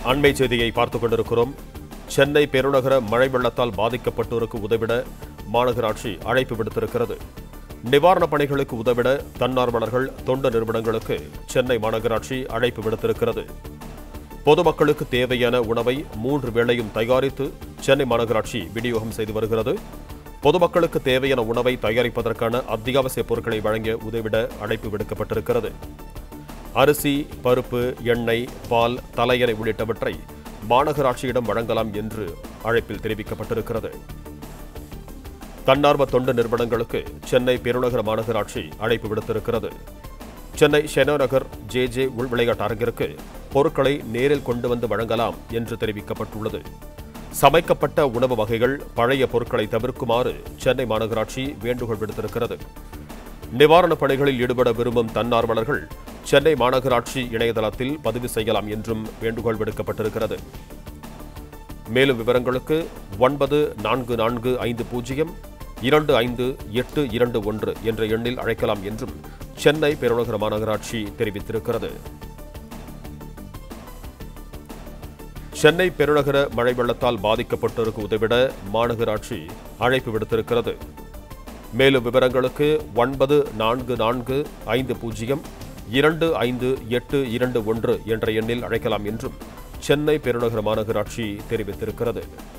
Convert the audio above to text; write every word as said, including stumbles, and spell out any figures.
அண்மை செய்தியை பார்த்துக் கொண்டிருக்கிறோம். சென்னை பெருநகர மழை வெள்ளத்தால் பாதிக்கப்பட்டோருக்கு உதவிட மாநகராட்சி அழைப்பு விடுத்திருக்கிறது. நிவாரணப் பணிகளுக்கு உதவிட தன்னார்வலர்கள், தொண்டு நிறுவனங்களுக்கு சென்னை மாநகராட்சி அழைப்பு விடுத்திருக்கிறது. பொதுமக்களுக்கு தேவையான உணவை மூன்று வேளையும் தயாரித்து சென்னை மாநகராட்சி விநியோகம் செய்து வருகிறது. பொதுமக்களுக்கு தேவையான உணவை தயாரிப்பதற்கான அத்தியாவசிய பொருட்களை வழங்க உதவிட அழைப்பு விடுக்கப்பட்டிருக்கிறது. அரிசி, பருப்பு, எண்ணெய், பால், தலையணை உள்ளிட்டவற்றை மாநகராட்சியிடம் வழங்கலாம் என்று அழைப்பில் தெரிவிக்கப்பட்டிருக்கிறது. தன்னார்வ தொண்டு நிறுவனங்களுக்கு சென்னை பெருநகர மாநகராட்சி அழைப்பு விடுத்திருக்கிறது. சென்னை ஷெனோநகர் ஜே ஜே உள் விளையாட்டு அரங்கிற்கு பொருட்களை நேரில் கொண்டு வந்து வழங்கலாம் என்று தெரிவிக்கப்பட்டுள்ளது. சமைக்கப்பட்ட உணவு வகைகள், பழைய பொருட்களை தவிர்க்குமாறு சென்னை மாநகராட்சி வேண்டுகோள் விடுத்திருக்கிறது. நிவாரணப் பணிகளில் ஈடுபட விரும்பும் தன்னார்வலர்கள் சென்னை மாநகராட்சி இணையதளத்தில் பதிவு செய்யலாம் என்றும் வேண்டுகோள் விடுக்கப்பட்டிருக்கிறது. மேலும் விவரங்களுக்கு ஒன்பது நான்கு நான்கு ஐந்து பூஜ்ஜியம் இரண்டு ஐந்து எட்டு இரண்டு ஒன்று என்ற எண்ணில் அழைக்கலாம் என்றும் சென்னை பெருநகர மாநகராட்சி தெரிவித்திருக்கிறது. சென்னை பெருநகர மழை வெள்ளத்தால் பாதிக்கப்பட்டோருக்கு உதவிட மாநகராட்சி அழைப்பு விடுத்திருக்கிறது. மேலும் விவரங்களுக்கு ஒன்பது நான்கு நான்கு ஐந்து பூஜ்ஜியம் இரண்டு ஐந்து எட்டு இரண்டு ஒன்று என்ற எண்ணில் அழைக்கலாம் என்றும் சென்னை பெருநகர மாநகராட்சி தெரிவித்திருக்கிறது.